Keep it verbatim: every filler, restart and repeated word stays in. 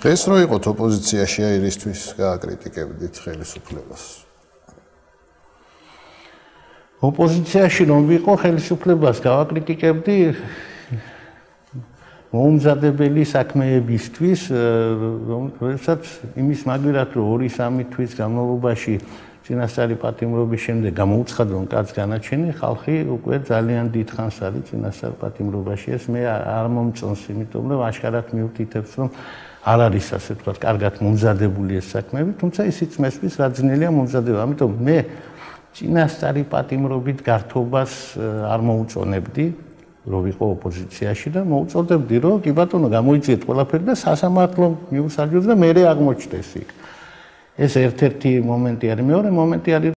დღეს რო იყოთ ოპოზიციაში აირისთვის გააკრიტიკებდით ხელისუფლებას. ოპოზიციაში რომ ვიყო ხელისუფლებას გავაკრიტიკებდი მომზადებელი საქმეებისთვის, რომელსაც იმის მაგერად რომ ორი სამი თვის განმავლობაში წინასწარი პატიმრობის შემდეგ გამოუცხადა რომ კაც განაჩენი, ხალხი უკვე ძალიან დიდ ხანს არის წინასწარ პატიმრობაში. ეს მე არ მომწონს, იმიტომ რომ აშკარად მიუთითებს რომ არ არის ასე ვთქვათ, კარგად მომზადებული ეს საქმეები, თუმცა ისიც მესმის რა ძნელია მომზადება. ამიტომ მე წინასწარი პატიმრობით გართობას არ მოუწონებდი, რომ ვიყო ოპოზიციაში და მოუწოდებდი, რომ კი ბატონო გამოიძიეთ ყველაფერი და სასამართლო მიუსაჯოს და მერე აღმოჩნდეს იქ. ეს ერთ-ერთი მომენტი არის, მეორე მომენტი არის